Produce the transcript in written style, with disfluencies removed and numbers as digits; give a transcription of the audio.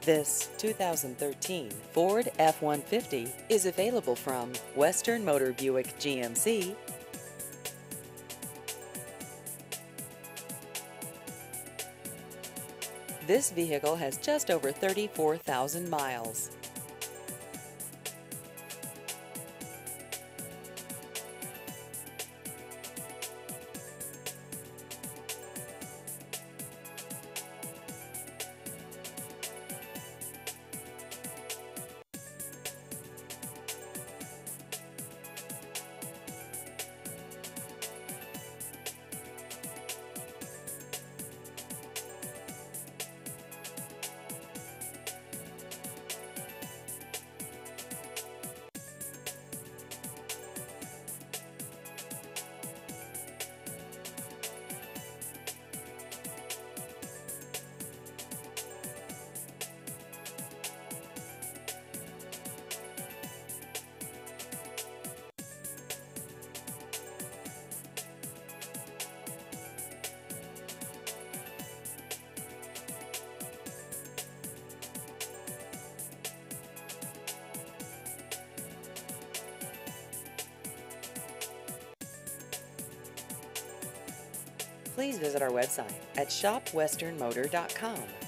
This 2013 Ford F-150 is available from Western Motor Buick GMC. This vehicle has just over 34,000 miles. Please visit our website at shopwesternmotor.com.